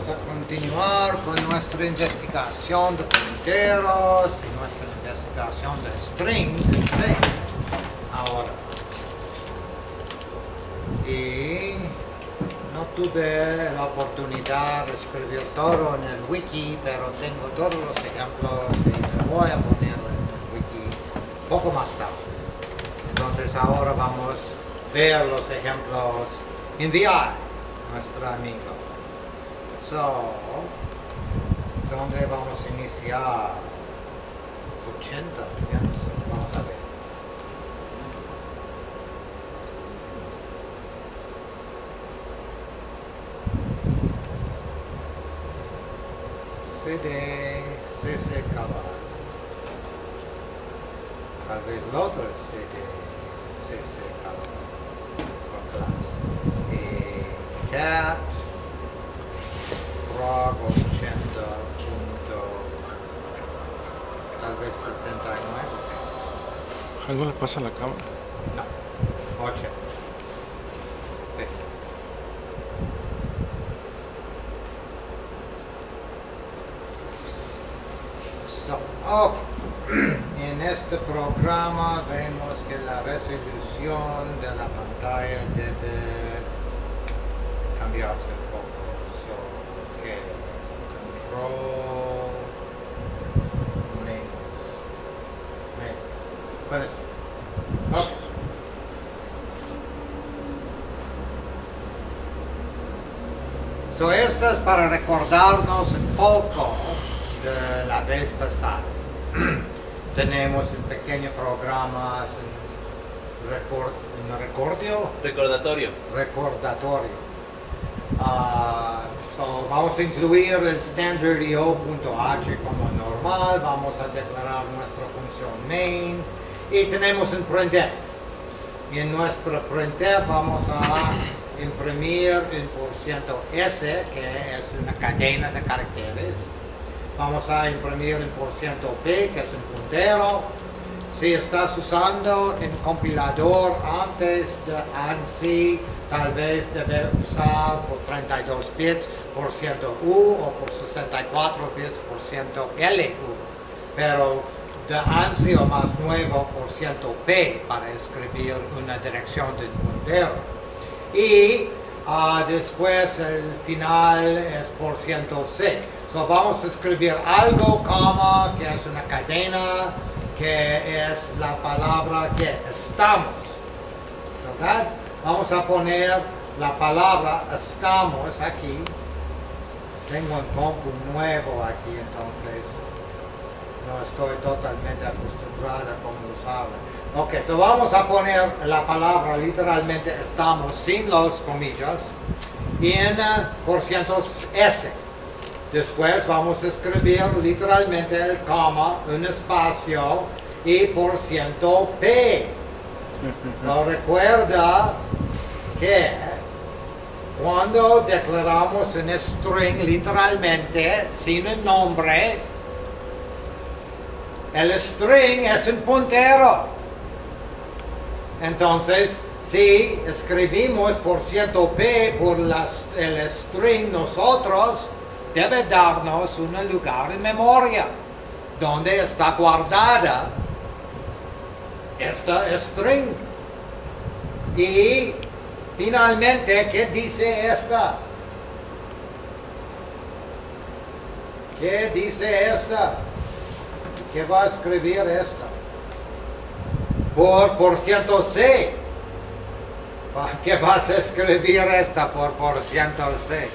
a continuar con nuestra investigación de punteros y nuestra investigación de strings en C. Ahora. Y no tuve la oportunidad de escribir todo en el wiki, pero tengo todos los ejemplos y me voy a poner en el wiki poco más tarde. Entonces ahora vamos a ver los ejemplos enviar a nuestro amigo. ¿Dónde vamos a iniciar? 80, pienso. Vamos a ver. CC cabal. Tal vez el otro es CC cabal por clase. Cat prog 80 punto tal vez 79. ¿Algo le pasa a la cámara? No, 80. En este programa vemos que la resolución de la pantalla debe cambiarse un poco. Control menos. Con esto. Esto es para recordarnos un poco de la vez pasada. Tenemos un pequeño programa, recordatorio. Vamos a incluir el standard io.h como normal, vamos a declarar nuestra función main y tenemos un printf. Y en nuestro printf vamos a imprimir un %s, que es una cadena de caracteres. Vamos a imprimir un %p, que es un puntero. Si estás usando un compilador antes de ANSI, tal vez debe usar por 32 bits %u o por 64 bits %lu. Pero de ANSI o más nuevo %p para escribir una dirección de un puntero. Y después el final es %c. Vamos a escribir algo, que es una cadena, que es la palabra que estamos, ¿verdad? Vamos a poner la palabra estamos aquí. Tengo un compu nuevo aquí, entonces no estoy totalmente acostumbrada a cómo usarla. Vamos a poner la palabra literalmente estamos sin los comillas en %s. Después vamos a escribir literalmente el coma, un espacio y %p. No recuerda que cuando declaramos un string literalmente sin un nombre, el string es un puntero. Entonces, si escribimos %p por el string nosotros, debe darnos un lugar en memoria donde está guardada esta string. Y finalmente, ¿qué dice esta? ¿Qué dice esta? ¿Qué va a escribir esta? Por %c. ¿Qué vas a escribir esta por %c?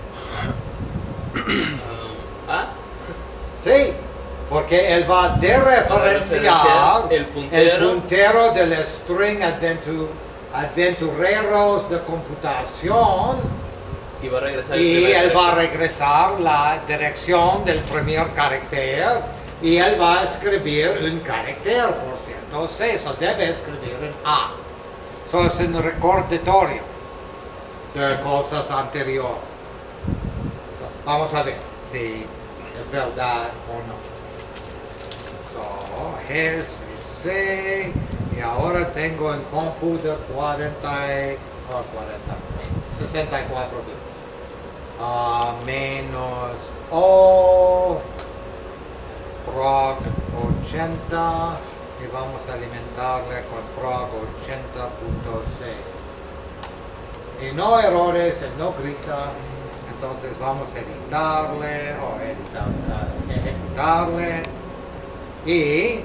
Sí, porque él va a dereferenciar el puntero del string aventureros de computación y él va a regresar la dirección del primer carácter y él va a escribir un carácter por %c, debe escribir un A. Es un recordatorio de cosas anteriores. Vamos a ver si es verdad o no. Es C y ahora tengo un compu de 64 bits. menos O prog 80 y vamos a alimentarle con prog 80.c. Y no errores, él no grita, entonces vamos a editarle o ejecutarle y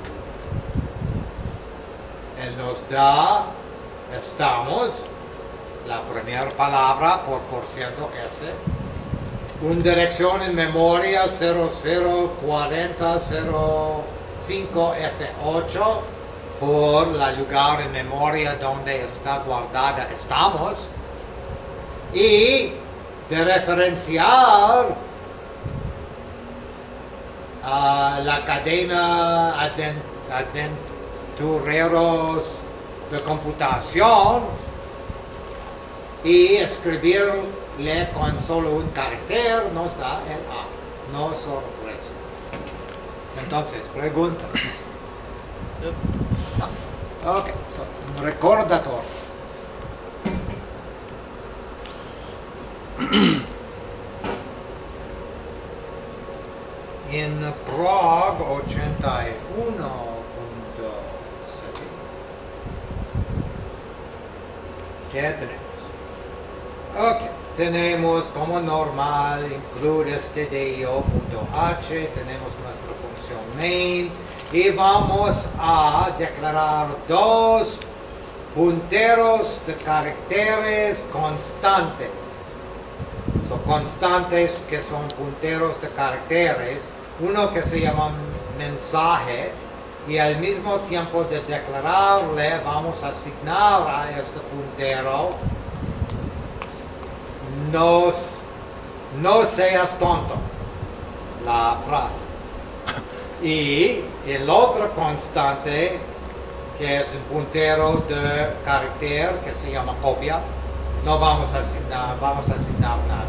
él nos da, estamos, la primera palabra por %s, una dirección en memoria 004005F8 por el lugar en memoria donde está guardada estamos, y de referenciar la cadena aventureros de computación y escribirle con solo un carácter nos da el A, no sorpresa. Entonces, pregunta. No. Ok, un recordatorio. En prog 81.7, ¿qué tenemos? Ok, tenemos como normal include stdio.h, tenemos nuestra función main y vamos a declarar dos punteros de caracteres constantes. Son constantes que son punteros de caracteres, uno que se llama mensaje, y al mismo tiempo de declararle vamos a asignar a este puntero no seas tonto, la frase. Y el otro constante que es un puntero de carácter que se llama copia, no vamos a asignar nada.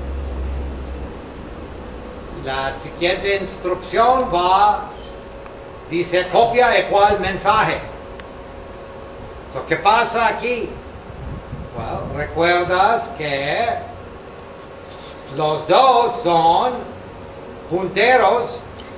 La siguiente instrucción dice copia igual mensaje. So, ¿qué pasa aquí? Well, recuerdas que los dos son punteros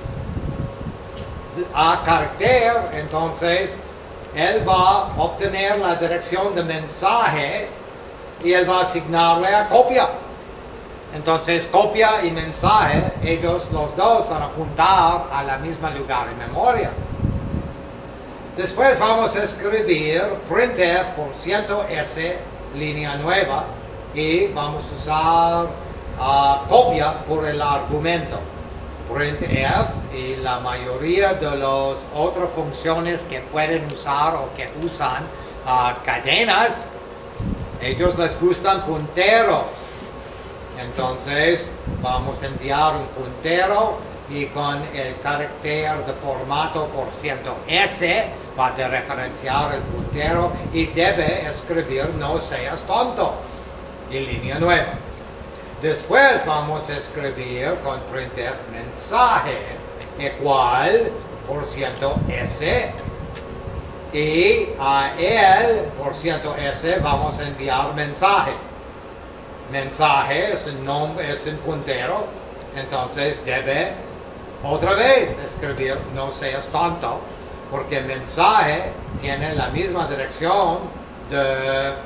a carácter, entonces él va a obtener la dirección de mensaje y él va a asignarle a copia. Entonces copia y mensaje, ellos los dos van a apuntar a la misma lugar en memoria. Después vamos a escribir printf %s línea nueva y vamos a usar copia por el argumento. Printf y la mayoría de las otras funciones que pueden usar o que usan cadenas, ellos les gustan punteros. Entonces vamos a enviar un puntero y con el carácter de formato %s va a referenciar el puntero y debe escribir no seas tonto en línea nueva. Después vamos a escribir con printf mensaje igual %s y a el %s vamos a enviar mensaje. Mensaje es un nombre, es un puntero, entonces debe otra vez escribir no seas tonto, porque mensaje tiene la misma dirección de...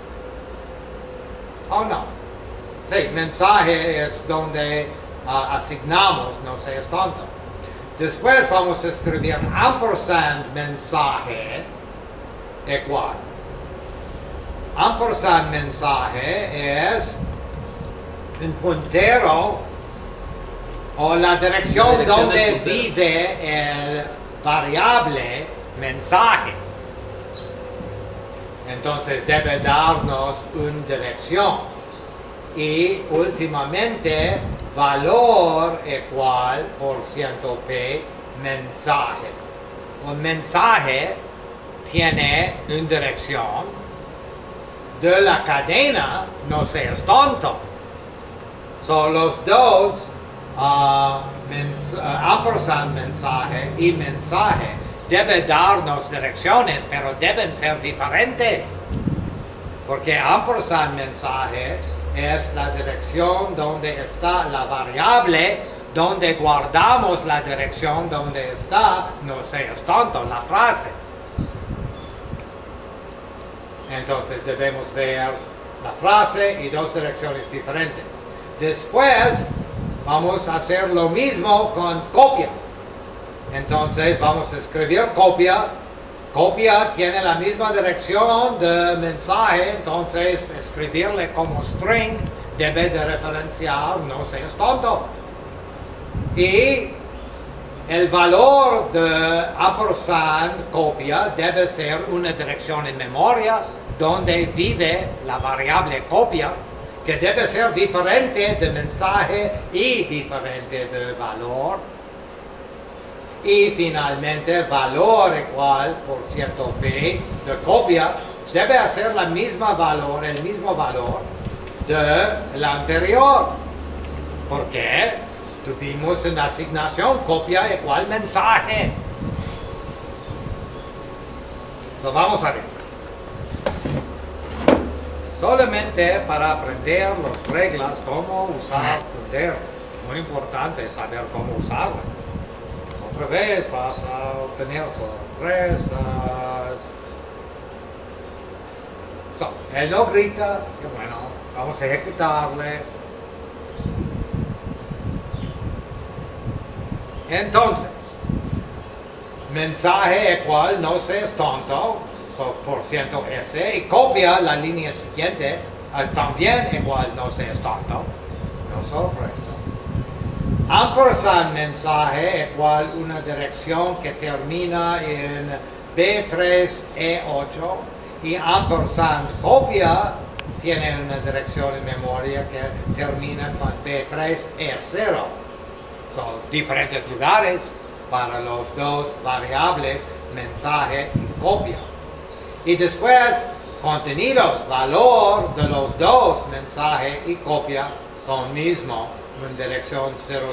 Oh no, sí, mensaje es donde asignamos no seas tonto. Después vamos a escribir ampersand mensaje igual. Ampersand mensaje es un puntero o la dirección donde vive el variable mensaje. Entonces debe darnos una dirección. Y últimamente valor igual %p mensaje. Un mensaje tiene una dirección de la cadena, no seas tonto. Son los dos ampersand mensaje y mensaje debe darnos direcciones, pero deben ser diferentes. Porque ampersand mensaje es la dirección donde está la variable, donde guardamos la dirección donde está, no seas tonto, la frase. Entonces debemos ver la frase y dos direcciones diferentes. Después vamos a hacer lo mismo con copia. Entonces vamos a escribir copia. Copia tiene la misma dirección de mensaje, entonces escribirle como string debe de referenciar no seas tonto. Y el valor de ampersand copia debe ser una dirección en memoria donde vive la variable copia, que debe ser diferente de mensaje y diferente de valor. Y finalmente valor igual %p de copia debe hacer el mismo valor del anterior. ¿Por qué? Tuvimos una asignación copia igual mensaje. Lo vamos a ver. Solamente para aprender las reglas, cómo usar puntero. Muy importante saber cómo usarlo. Otra vez vas a obtener sorpresas. Él no grita, que bueno, vamos a ejecutarle. Entonces, mensaje igual no seas tonto, %s, y copia la línea siguiente, también igual no seas tonto, no sorpresa. Ampersand mensaje igual una dirección que termina en B3E8 y ampersand copia tiene una dirección en memoria que termina con B3E0. Son diferentes lugares para los dos variables mensaje y copia. Y después contenidos, valor de los dos mensaje y copia son mismo en dirección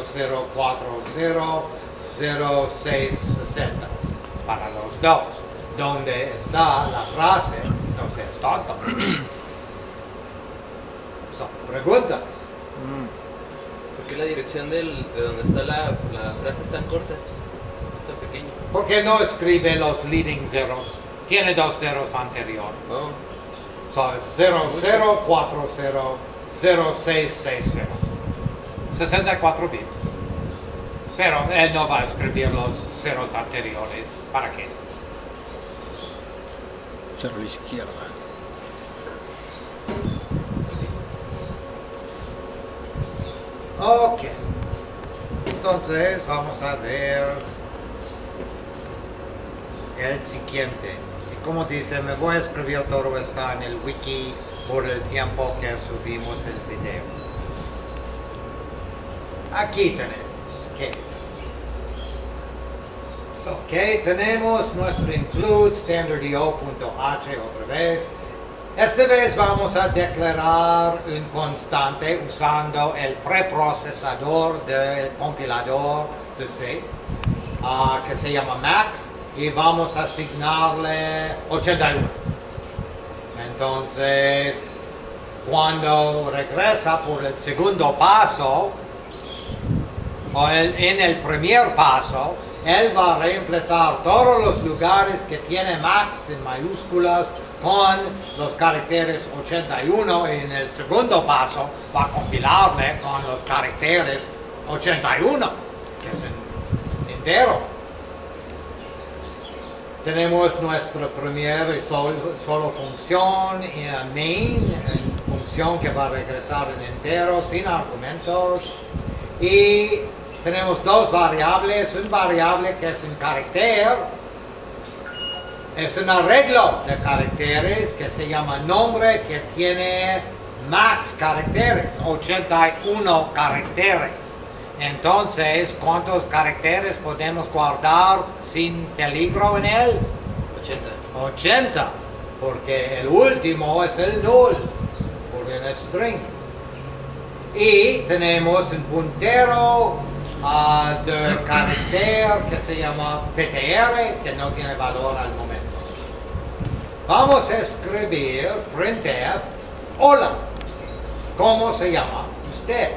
00400660 para los dos, donde está la frase no seas tonto. Son preguntas. ¿Por qué la dirección de donde está la frase es tan corta? Es tan pequeña. Porque no escribe los leading zeros. Tiene dos ceros anterior. Oh. So, es 00400660. 64 bits. Pero él no va a escribir los ceros anteriores. ¿Para qué? Cero a la izquierda. Ok. Entonces vamos a ver el siguiente. Y como dice, me voy a escribir todo esto en el wiki por el tiempo que subimos el video. Aquí tenemos. Ok, tenemos nuestro include standardo.h otra vez. Esta vez vamos a declarar un constante usando el preprocesador del compilador de C, que se llama max, y vamos a asignarle 81. Entonces, cuando regresa por el segundo paso, o en el primer paso, él va a reemplazar todos los lugares que tiene max en mayúsculas con los caracteres 81, y en el segundo paso va a compilarle con los caracteres 81, que es un entero. Tenemos nuestra primera y solo función en main, función que va a regresar en entero sin argumentos, y tenemos dos variables, una variable que es un carácter. Es un arreglo de caracteres que se llama nombre, que tiene max caracteres, 81 caracteres. Entonces, ¿cuántos caracteres podemos guardar sin peligro en él? 80, porque el último es el null, porque es string. Y tenemos un puntero de carácter que se llama ptr, que no tiene valor al momento. Vamos a escribir printf hola. ¿Cómo se llama usted?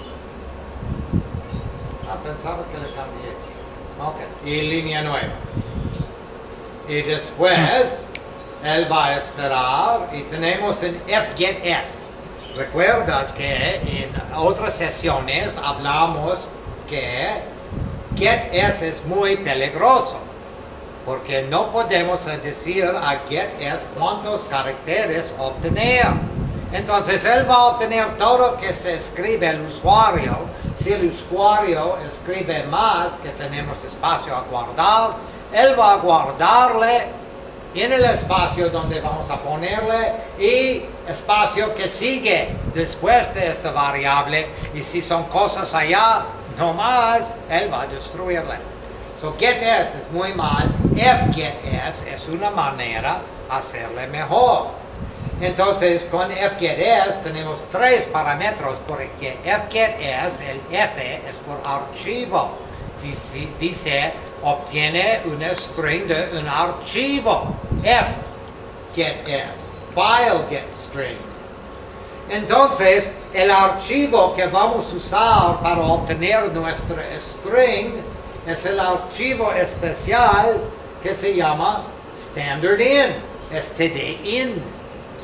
Pensaba que le cambié. Ok. Y línea 9. Y después, él va a esperar y tenemos en fgetS. Recuerdas que en otras sesiones hablamos que getS es muy peligroso. Porque no podemos decir a getS cuántos caracteres obtener. Entonces él va a obtener todo lo que se escribe el usuario. Si el usuario escribe más que tenemos espacio a guardar, él va a guardarle en el espacio donde vamos a ponerle y espacio que sigue después de esta variable. Y si son cosas allá, no más, él va a destruirle. So getS es muy mal, fgetS es una manera de hacerle mejor. Entonces con fgetS tenemos tres parámetros porque fgetS, el F es por archivo. Dice obtiene una string de un archivo. fgetS, file get string. Entonces el archivo que vamos a usar para obtener nuestra string es el archivo especial que se llama standardin, stdin.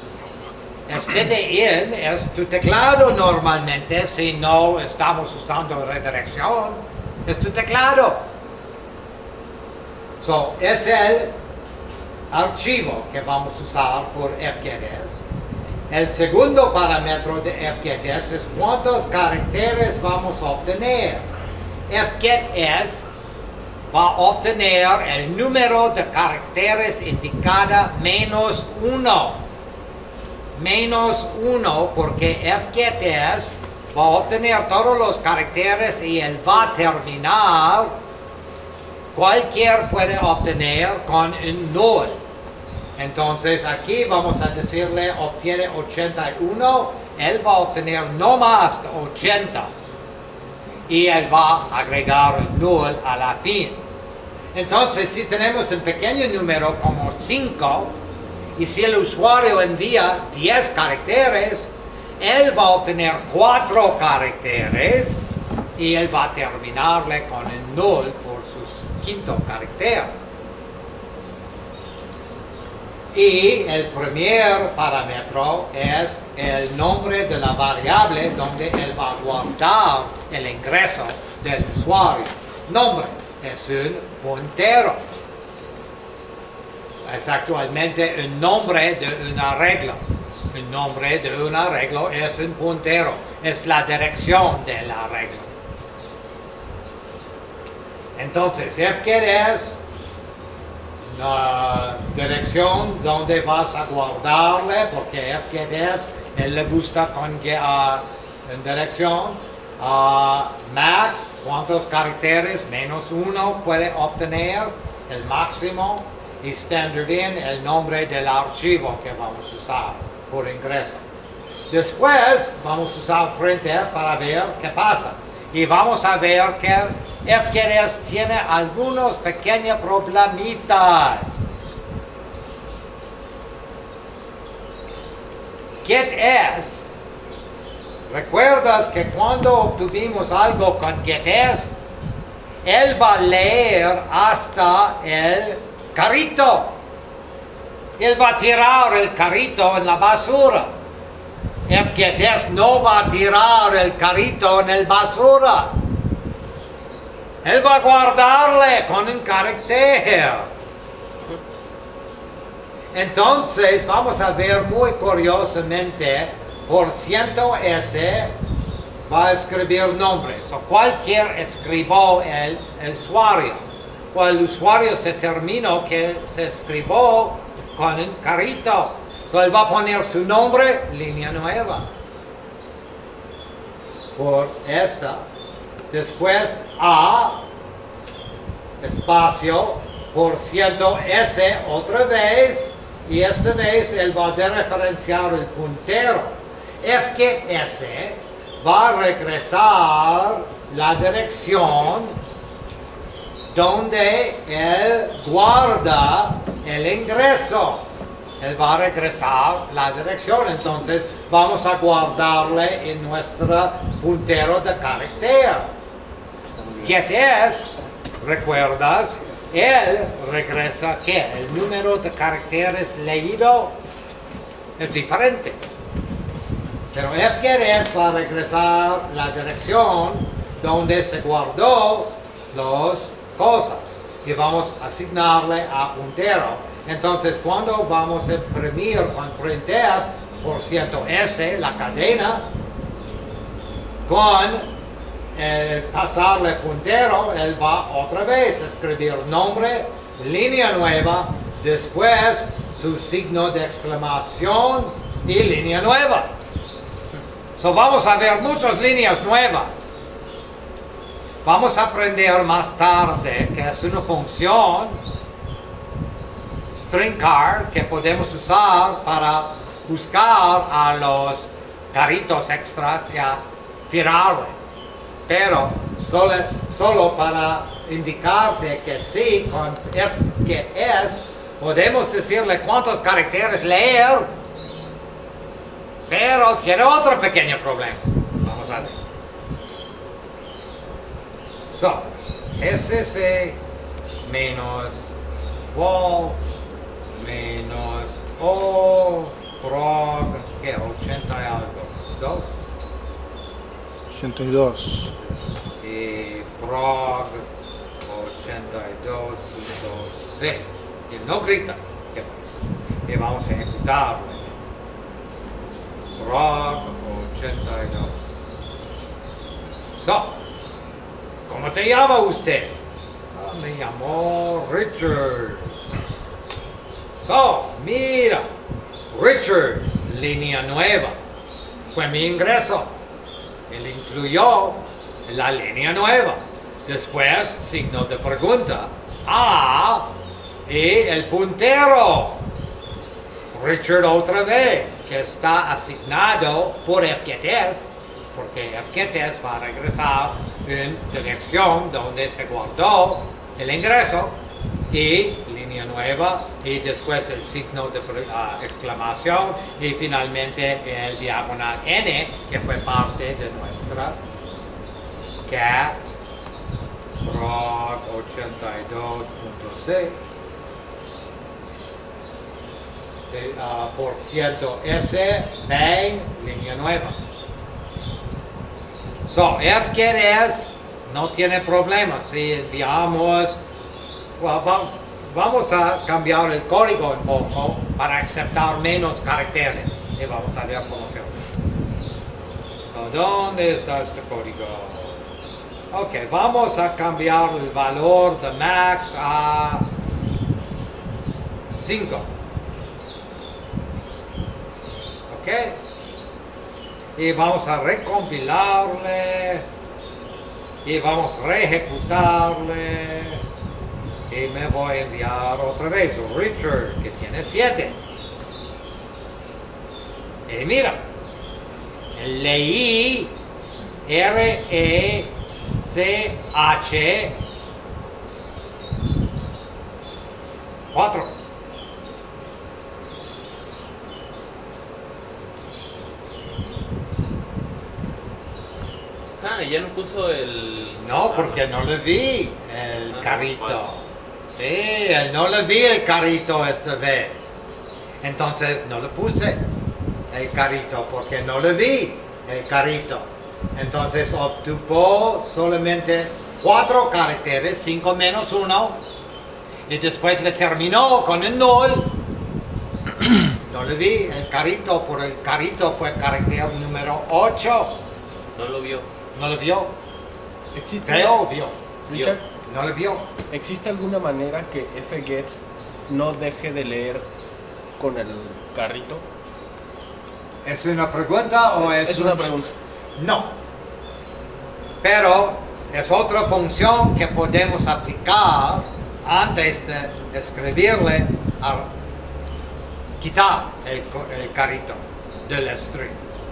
Stdin es tu teclado normalmente, si no estamos usando redirección, es tu teclado. So, es el archivo que vamos a usar por fgetS. El segundo parámetro de fgetS es cuántos caracteres vamos a obtener. fgetS va a obtener el número de caracteres indicada -1. -1 porque fgetS va a obtener todos los caracteres y él va a terminar. Cualquier puede obtener con un null. Entonces aquí vamos a decirle obtiene 81. Él va a obtener no más de 80. Y él va a agregar un null a la fin. Entonces si tenemos un pequeño número como 5, y si el usuario envía 10 caracteres, él va a obtener 4 caracteres y él va a terminarle con el null por su quinto carácter. Y el primer parámetro es el nombre de la variable donde él va a guardar el ingreso del usuario. Nombre es un puntero. Es actualmente un nombre de un arreglo. El nombre de un arreglo es un puntero. Es la dirección del arreglo. Entonces, fgetS, la dirección donde vas a guardarle, porque fgetS, él le gusta con en dirección. Max, ¿cuántos caracteres? -1 puede obtener, el máximo. Y standardin, el nombre del archivo que vamos a usar por ingreso. Después vamos a usar printf para ver qué pasa. Y vamos a ver que fgetS tiene algunos pequeños problemitas. getS, ¿recuerdas que cuando obtuvimos algo con getS, él va a leer hasta el carrito? Él va a tirar el carrito en la basura. fgetS no va a tirar el carrito en la basura. Él va a guardarle con un carácter. Entonces vamos a ver muy curiosamente, %s va a escribir nombres. O cualquier escribió el usuario. O el usuario se terminó que se escribió con un carrito. So, él va a poner su nombre, línea nueva. Por esta. Después A, espacio, %s otra vez. Y esta vez él va a dereferenciar el puntero. fgetS va a regresar la dirección donde él guarda el ingreso. él va a regresar la dirección. Entonces vamos a guardarle en nuestro puntero de carácter. Get es, ¿recuerdas? Él regresa ¿qué? El número de caracteres leído es diferente. Pero fget va a regresar la dirección donde se guardó las cosas. Y vamos a asignarle a puntero. Entonces, cuando vamos a imprimir con printf %s, la cadena, con pasarle puntero, él va otra vez a escribir nombre, línea nueva, después su signo de exclamación y línea nueva. So, vamos a ver muchas líneas nuevas. Vamos a aprender más tarde que es una función stringcar que podemos usar para buscar a los carritos extras y a tirarle. Pero solo para indicarte que sí, con fgetS podemos decirle cuántos caracteres leer, pero tiene otro pequeño problema. Vamos a ver. So, SC menos wall menos O prog, ¿qué? 80 y algo. 2. 82. Y prog 82.c. Y no grita. Y vamos a ejecutarlo. Prog 82. So, ¿cómo te llama usted? Me llamo Richard. So, mira, Richard, línea nueva. Fue mi ingreso. Él incluyó la línea nueva. Después, signo de pregunta. A y el puntero. Richard otra vez, que está asignado por fgetS, porque fgetS va a regresar en dirección donde se guardó el ingreso, y línea nueva, y después el signo de exclamación, y finalmente el diagonal n, que fue parte de nuestra cat prog 82.c por ciento s bang línea nueva. So, fgetS no tiene problema si enviamos. Vamos a cambiar el código un poco para aceptar menos caracteres. Y vamos a ver cómo se usa. So, ¿dónde está este código? Ok, vamos a cambiar el valor de max a 5. Ok. Y vamos a recompilarle. Y vamos a reejecutarle. Y me voy a enviar otra vez Richard, que tiene 7. Y mira, leí RECH 4. Ah, ya no puso el... No, porque no le vi el carrito. Sí, no le vi el carrito esta vez. Entonces no le puse el carrito porque no le vi el carrito. Entonces obtuvo solamente 4 caracteres, 5 menos 1. Y después le terminó con el null. No le vi el carrito, por el carrito fue carácter número 8. No lo vio. ¿No le vio? ¿Existe, Creo vio. Richard, No le vio. ¿existe alguna manera que fget no deje de leer con el carrito? ¿Es una pregunta o es una pregunta. No. Pero es otra función que podemos aplicar antes de escribirle a quitar el carrito del string.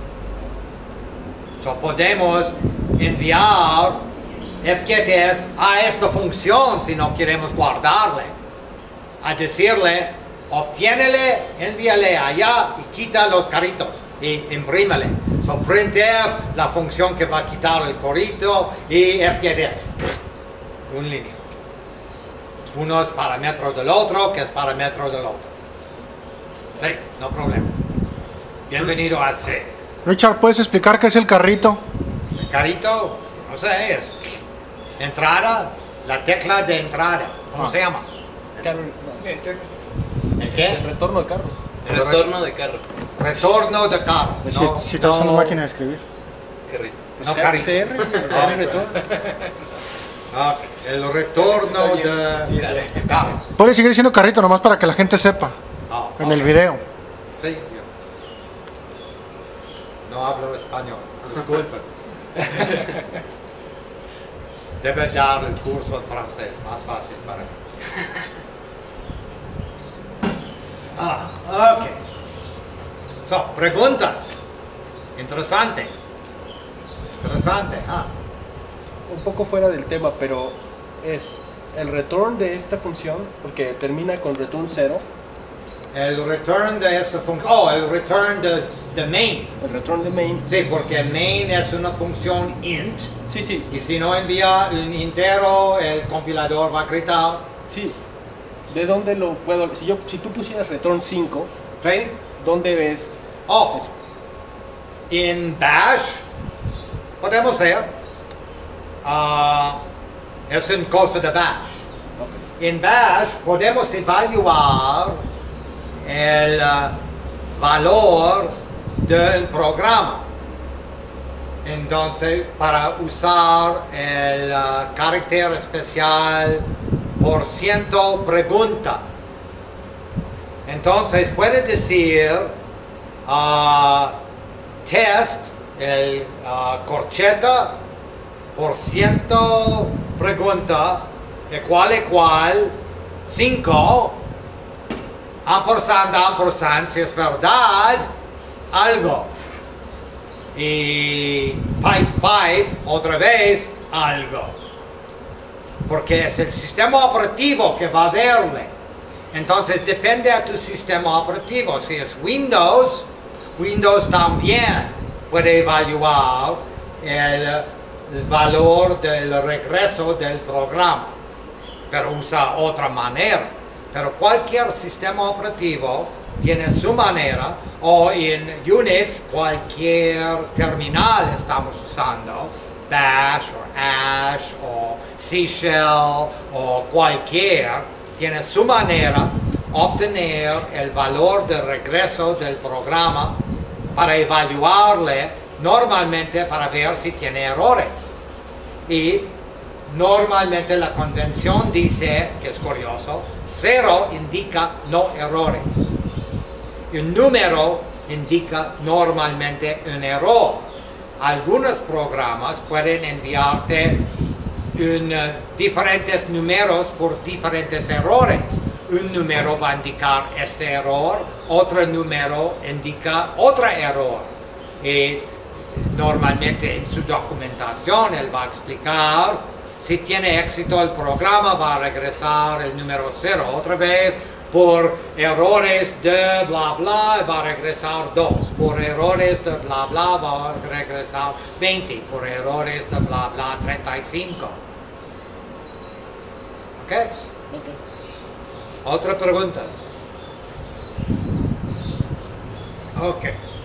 So podemos enviar fgetS a esta función si no queremos guardarle, a decirle obtiénele, envíale allá y quita los caritos y imprímele. So printf, la función que va a quitar el corito, y fgd, un línea. Uno es parámetro del otro, que es parámetro del otro. Sí, no problema. Bienvenido a C. Richard, ¿puedes explicar qué es el carrito? El carrito, no sé, es entrada, la tecla de entrada. ¿Cómo se llama? ¿El qué? El retorno de carro. El retorno de carro. Retorno de carro. Si estás usando máquina de escribir. Carrito. No, carrito. CR, el retorno. Ok, el retorno de carro. Puedes seguir diciendo carrito nomás para que la gente sepa en el video. Sí, yo. No hablo español, disculpen. Debe dar el curso en francés, más fácil para mí. Ok. So, preguntas. Interesante. Interesante. Un poco fuera del tema, pero es el return de esta función, porque termina con return 0. El return de esta función. Oh, el return de main. El return de main. Sí, porque main es una función int. Sí, sí. Y si no envía un entero, el compilador va a gritar. Sí. ¿De dónde lo puedo? Si tú pusieras return 5, ¿Sí? ¿dónde ves Oh, eso? en Bash podemos ver. Es un cosa de Bash. Okay. En Bash podemos evaluar el valor del programa. Entonces, para usar el carácter especial % pregunta. Entonces, puede decir test, el corcheta, % pregunta, igual, 5, ampersand, si es verdad, algo. Y pipe, otra vez, algo. Porque es el sistema operativo que va a verle. Entonces depende de tu sistema operativo. Si es Windows, Windows también puede evaluar el valor del regreso del programa, pero usa otra manera. Pero cualquier sistema operativo tiene su manera, o en Unix cualquier terminal estamos usando, Bash o Ash o C Shell o cualquier, tiene su manera obtener el valor de regreso del programa para evaluarle, normalmente para ver si tiene errores. Y normalmente la convención dice, que es curioso, 0 indica no errores. Un número indica normalmente un error. Algunos programas pueden enviarte diferentes números por diferentes errores. Un número va a indicar este error, otro número indica otro error. Y normalmente en su documentación él va a explicar, si tiene éxito el programa va a regresar el número 0 otra vez. Por errores de bla bla va a regresar 2. Por errores de bla bla va a regresar 20. Por errores de bla bla 35. ¿Ok? ¿Otras preguntas? Ok.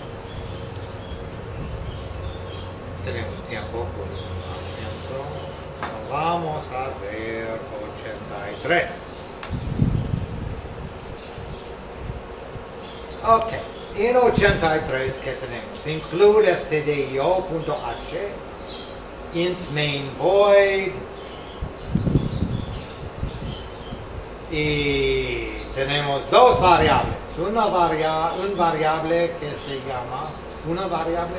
Tenemos tiempo por un momento. Vamos a ver 83. Ok, en 83, ¿qué tenemos? Include stdio.h, int main void, y tenemos dos variables. Un variable que se llama, una variable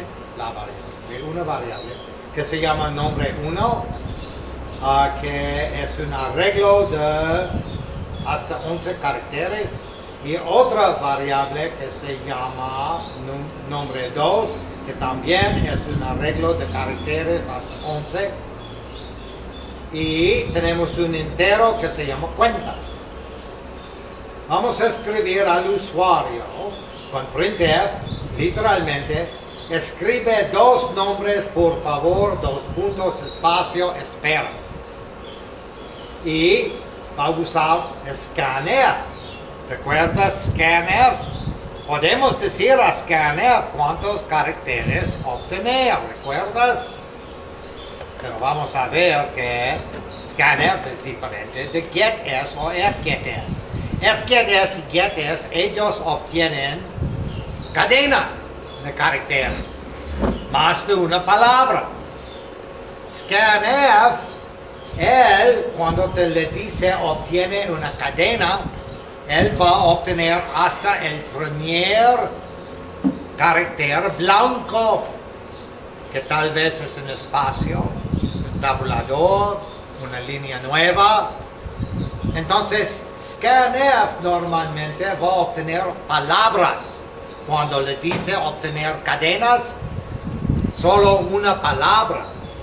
que se llama nombre 1, que es un arreglo de hasta 11 caracteres. Y otra variable que se llama nombre 2, que también es un arreglo de caracteres hasta 11. Y tenemos un entero que se llama cuenta. vamos a escribir al usuario con printf, literalmente, escribe 2 nombres, por favor, 2 puntos, espacio, espera. Y va a usar scanf. ¿Recuerdas scanf? Podemos decir a scanf cuántos caracteres obtener, ¿recuerdas? Pero vamos a ver que scanf es diferente de getS o fgetS. FgetS y getS, ellos obtienen cadenas de caracteres, más de una palabra. Scanf, él, cuando te le dice obtiene una cadena, él va a obtener hasta el primer carácter blanco, que tal vez es un espacio, un tabulador, una línea nueva. Entonces, scanf normalmente va a obtener palabras. Cuando le dice obtener cadenas, solo una palabra.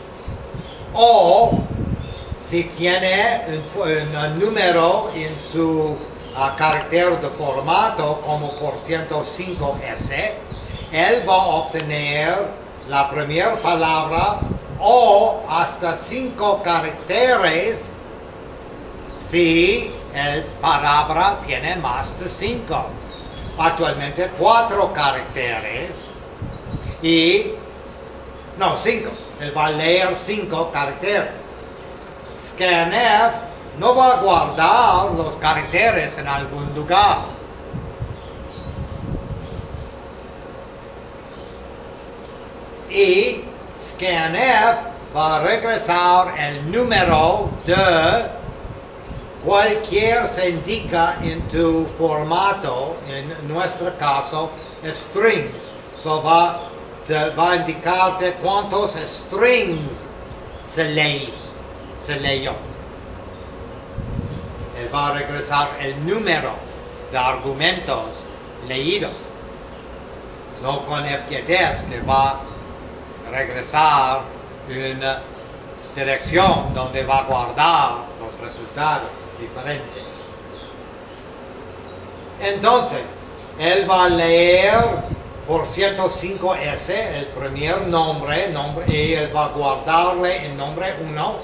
O si tiene un número en su carácter de formato como %5S, él va a obtener la primera palabra o hasta 5 caracteres si la palabra tiene más de 5. Actualmente 4 caracteres y... no, 5. Él va a leer 5 caracteres. Scanf no va a guardar los caracteres en algún lugar. Y scanf va a regresar el número de cualquier se indica en tu formato, en nuestro caso, strings. So va a indicarte cuántos strings se leyó. Él va a regresar el número de argumentos leídos. No con fgetS, que va a regresar una dirección donde va a guardar los resultados diferentes. Entonces, él va a leer por %5S el primer nombre, y él va a guardarle el nombre 1.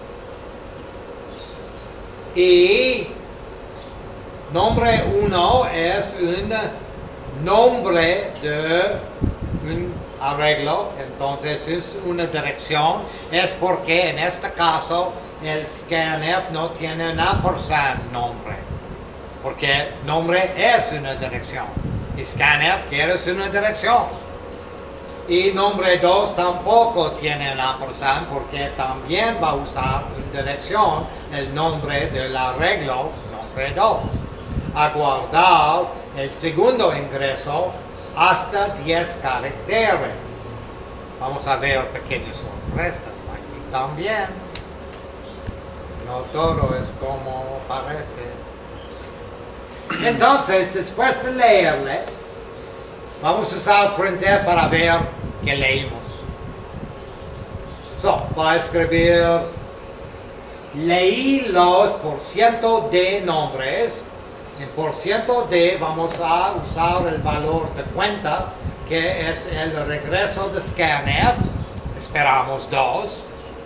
Y nombre 1 es un nombre de un arreglo, entonces es una dirección. Es porque en este caso el scanf no tiene un ampersand nombre, porque nombre es una dirección y scanf quiere una dirección. Y nombre 2 tampoco tiene un ampersand porque también va a usar una dirección, el nombre del arreglo, nombre 2, a guardar el segundo ingreso hasta 10 caracteres. Vamos a ver pequeñas sorpresas aquí también. No todo es como parece. Entonces, después de leerle, vamos a usar printf para ver qué leímos. Va a escribir, leí los % de nombres. En %d vamos a usar el valor de cuenta, que es el regreso de scanf. Esperamos 2.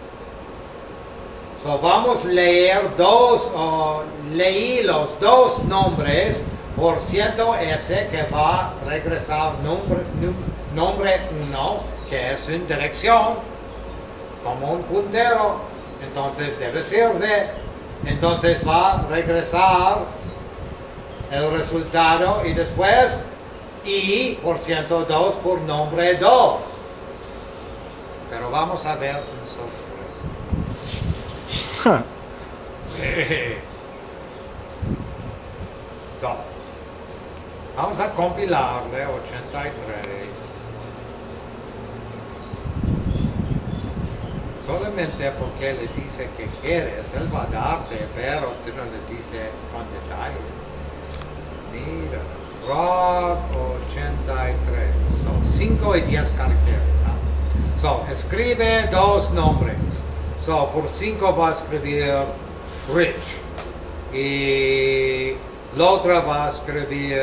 Vamos a leer leí los 2 nombres por %s, que va a regresar nombre 1, que es en dirección, como un puntero. Entonces debe servir. Entonces va a regresar el resultado y después y por %2 por nombre 2. Pero vamos a ver una sorpresa. Vamos a compilarle 83. Solamente porque le dice que quieres, él va a darte, pero tú no le dices con detalles. Mira, ROC 83, son 5 y 10 caracteres. Escribe 2 nombres. Por 5 va a escribir Rich. Y La otra va a escribir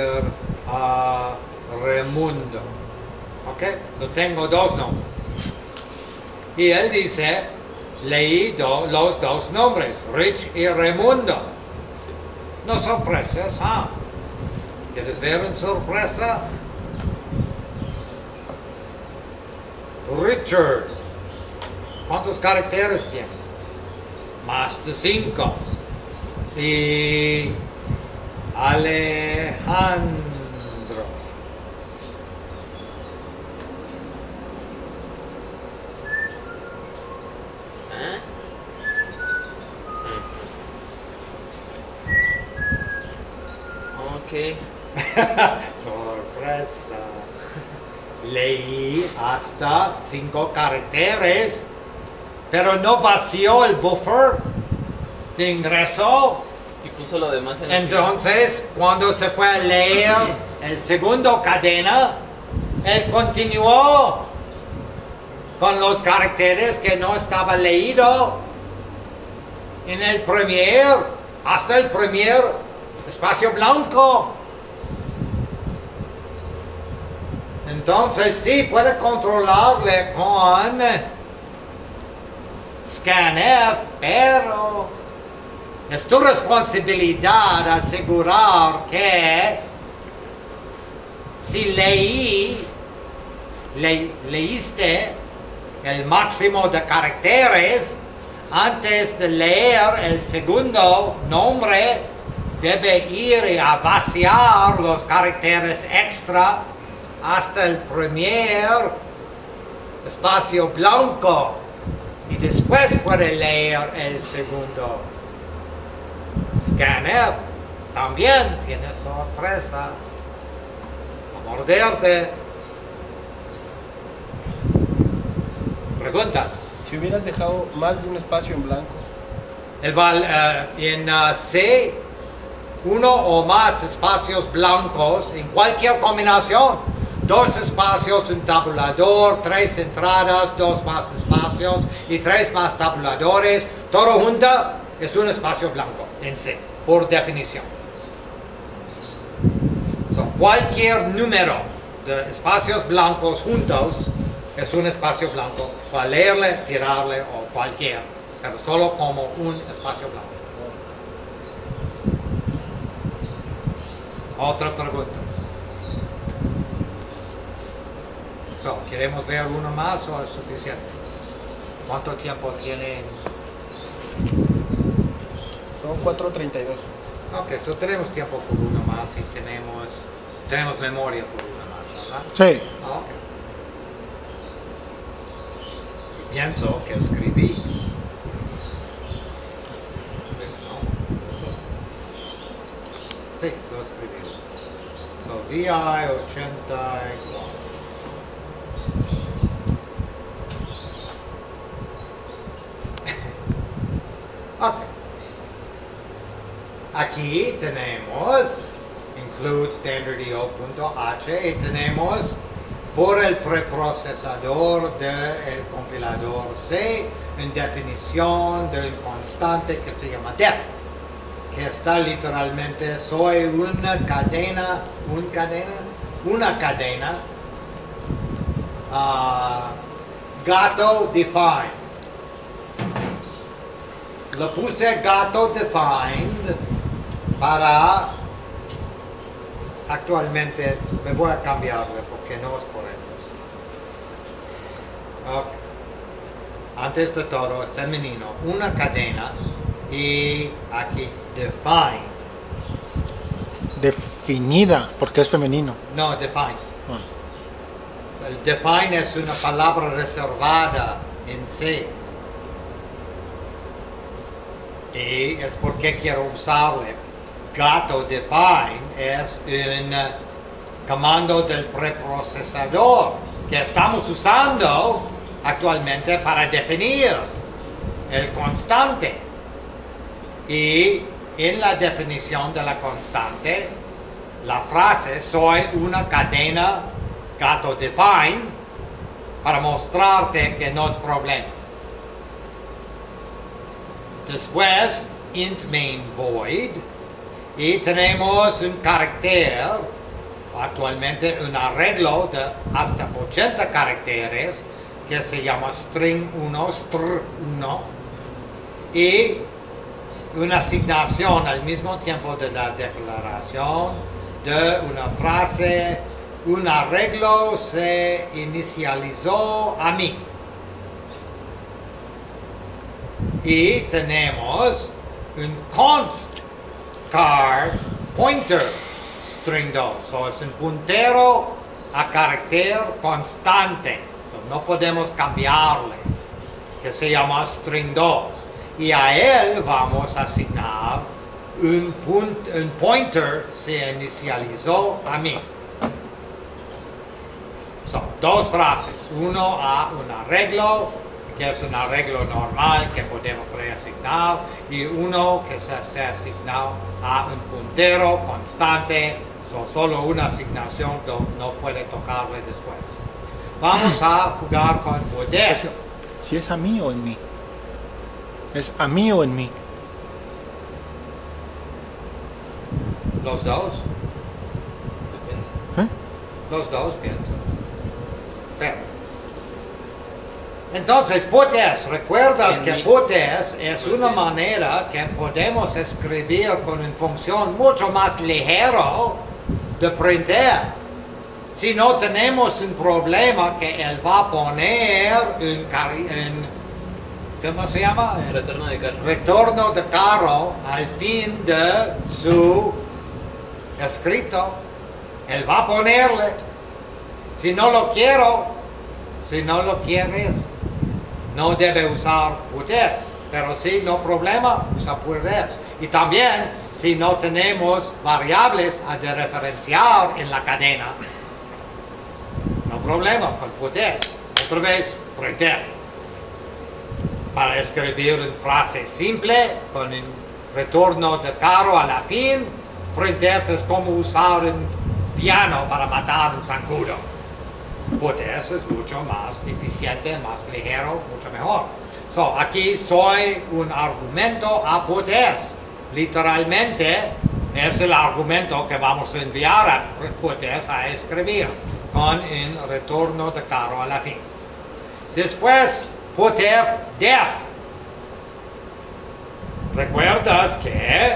Raimundo. ¿Ok? Yo tengo dos nombres. Y él dice, leí los dos nombres, Rich y Raimundo. No sorpresas, ¿ah? ¿Quieres ver una sorpresa? Richard. ¿Cuántos caracteres tiene? Más de 5. Y Alejandro. Ok. Sorpresa. Leí hasta 5 caracteres, pero no vació el buffer de ingreso. Y puso lo demás en el Entonces, cuando se fue a leer el segundo cadena, él continuó con los caracteres que no estaba leído en el primer, hasta el primer espacio blanco. Entonces sí, puede controlarle con scanf, pero es tu responsabilidad asegurar que si leíste el máximo de caracteres antes de leer el segundo nombre, debe ir a vaciar los caracteres extra hasta el primer espacio blanco y después puede leer el segundo. Scanf también tiene sorpresas. A morderte. ¿Preguntas? Si hubieras dejado más de un espacio en blanco. En C, uno o más espacios blancos en cualquier combinación. 2 espacios, un tabulador, 3 entradas, 2 más espacios y 3 más tabuladores. Todo junto es un espacio blanco en C, por definición. Cualquier número de espacios blancos juntos es un espacio blanco. Para leerle, tirarle o cualquier, pero solo como un espacio blanco. Otra pregunta. ¿Queremos ver uno más o es suficiente? ¿Cuánto tiempo tienen? Son 4:32. Ok, tenemos tiempo por uno más y tenemos memoria por uno más, ¿verdad? Sí. Ok. Y pienso que escribí. Sí, lo escribí. VI 84. Ok. Aquí tenemos include standardio.h y tenemos por el preprocesador del compilador C en definición del constante que se llama def, que está literalmente soy una cadena gato defined. Le puse gato defined para actualmente me voy a cambiarle porque no es correcto. Okay. Antes de todo es femenino, una cadena y aquí define. Definida, porque es femenino. No, define. El define es una palabra reservada en C. Y es porque quiero usarle. Gato define es un comando del preprocesador que estamos usando actualmente para definir el constante. Y en la definición de la constante, la frase soy una cadena gato define para mostrarte que no es problema. Después, int main void, Y tenemos un carácter, actualmente un arreglo de hasta 80 caracteres, que se llama string 1, str 1, y una asignación al mismo tiempo de la declaración de una frase. Un arreglo se inicializó a mí. Y tenemos un const card pointer string 2. So, es un puntero a carácter constante. So, no podemos cambiarle, que se llama string 2. Y a él vamos a asignar un pointer se inicializó a mí. Son dos frases, uno a un arreglo, que es un arreglo normal que podemos reasignar, y uno que se asignado a un puntero constante, solo una asignación no puede tocarle después. Vamos a jugar con putés. Si es a mí o en mí. ¿Es a mí o en mí? Los dos. Depende. Los dos pienso. Pero, entonces, putés, recuerdas que putés es una manera que podemos escribir con una función mucho más ligero de printf. Si no tenemos un problema que él va a poner ¿cómo se llama? Retorno de carro. Retorno de carro al fin de su escrito. Él va a ponerle. Si no lo quieres, no debe usar putés. Pero si no problema, usa putés. Y también, si no tenemos variables a referenciar en la cadena, no problema con putés. Otra vez, printf. Para escribir una frase simple con un retorno de carro a la fin, printf es como usar un piano para matar un zancudo. Putés es mucho más eficiente, más ligero, mucho mejor. So, aquí soy un argumento a putés. Literalmente es el argumento que vamos a enviar a putés a escribir con un retorno de carro a la fin. Después, putf def. ¿Recuerdas que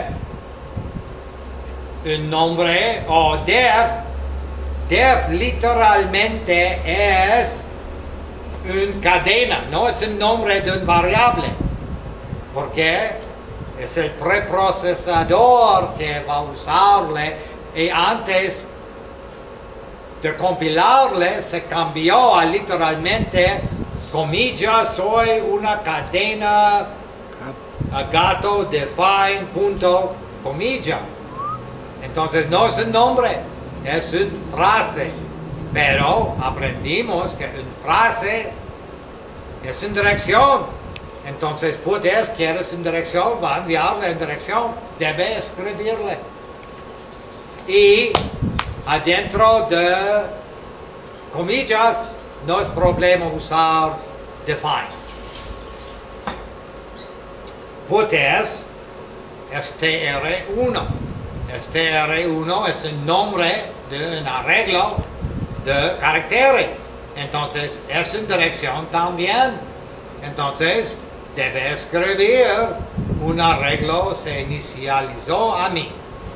un nombre o def literalmente es una cadena, no es el nombre de una variable? Porque es el preprocesador que va a usarle, y antes de compilarle se cambió a literalmente comillas, soy una cadena a gato define punto comilla. Entonces no es un nombre, es una frase. Pero aprendimos que una frase es una dirección. Entonces putés, quieres una dirección, va a enviarle en dirección, debe escribirle. Y adentro de comillas no es problema usar define. Putés es tr1. tr1 es el nombre de un arreglo de caracteres. Entonces es una dirección también. Entonces debe escribir un arreglo se inicializó a mí.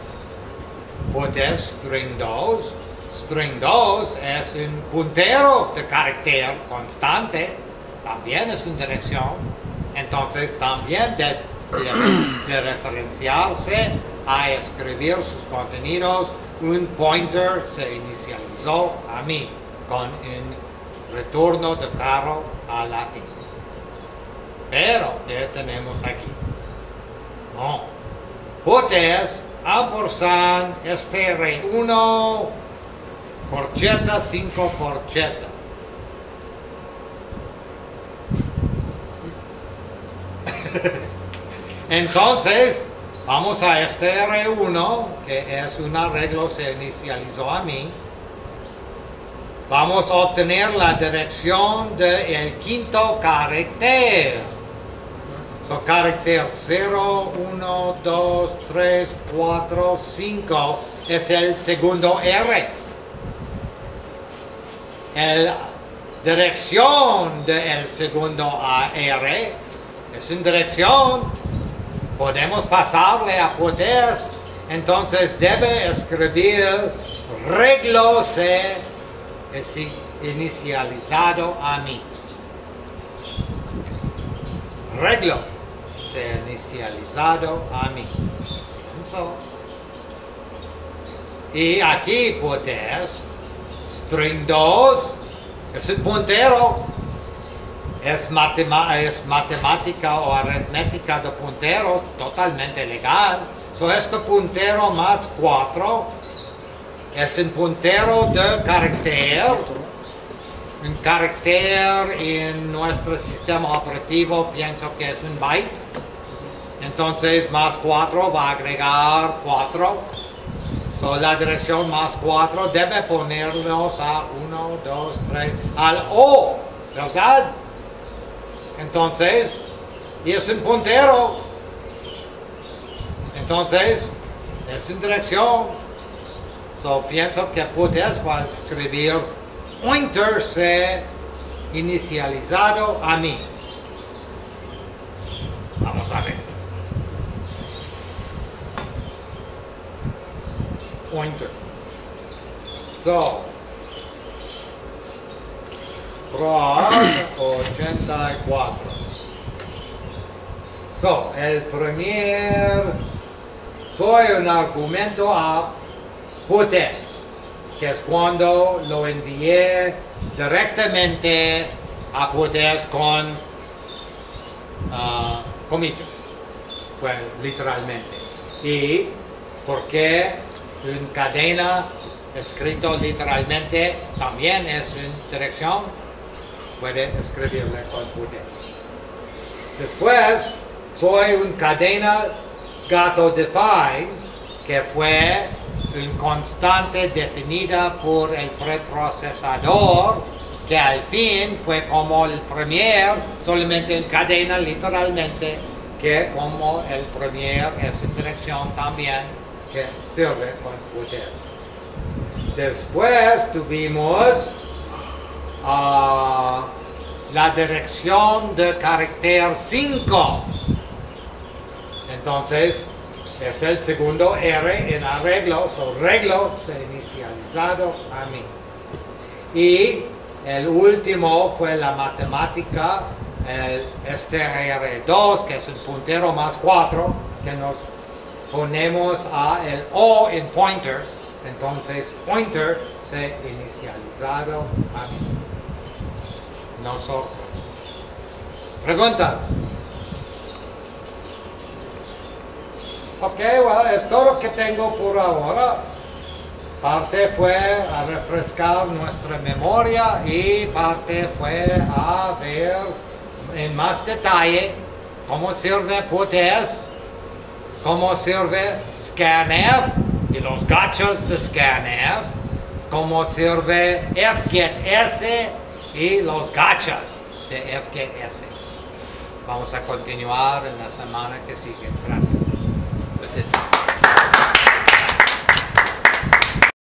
Putés string 2. String 2 es un puntero de carácter constante, también es una dirección. Entonces también de referenciarse a escribir sus contenidos, un pointer se inicializó a mí con un retorno de carro a la fin. Pero, ¿qué tenemos aquí? No. Putés ampersand str1 corcheta 5 corcheta. Entonces, vamos a str1, que es un arreglo se inicializó a mí. Vamos a obtener la dirección del quinto carácter. So, carácter 0, 1, 2, 3, 4, 5 es el segundo R. La dirección del segundo R es una dirección. Podemos pasarle a potes. Entonces debe escribir reglo C es inicializado a mí. Reglo C inicializado a mí. Y aquí potes string 2 es un puntero. Es matemática o aritmética de punteros, totalmente legal. So, este puntero más 4 es un puntero de carácter. Un carácter en nuestro sistema operativo pienso que es un byte. Entonces, más 4 va a agregar 4. So, la dirección más 4 debe ponernos a 1, 2, 3, al O, ¿verdad? Entonces, y es un puntero. Entonces, es una dirección. So, pienso que puedes va a escribir pointer C inicializado a mí. Vamos a ver. Pointer. So, prog 84. So, el primer soy un argumento a putes, que es cuando lo envié directamente a putes con comillas, pues literalmente. Y porque una cadena escrito literalmente también es una dirección, puede escribirle con putes. Después, soy una cadena gato define, que fue una constante definida por el preprocesador, que al fin fue como el premier, solamente una cadena literalmente, que como el premier es una dirección también que sirve con putes. Después tuvimos la dirección de carácter 5. Entonces, es el segundo R en arreglo, so reglo se inicializado a mí. Y el último fue la matemática, el str2, que es el puntero más 4, que nos ponemos a el O en pointer. Entonces, pointer se inicializado a mí. Nosotros. ¿Preguntas? Ok, bueno, es todo lo que tengo por ahora. Parte fue a refrescar nuestra memoria y parte fue a ver en más detalle cómo sirve puts, cómo sirve scanf y los gachos de scanf, cómo sirve fgetS y los gachos de fgetS. Vamos a continuar en la semana que sigue. Gracias. Gracias.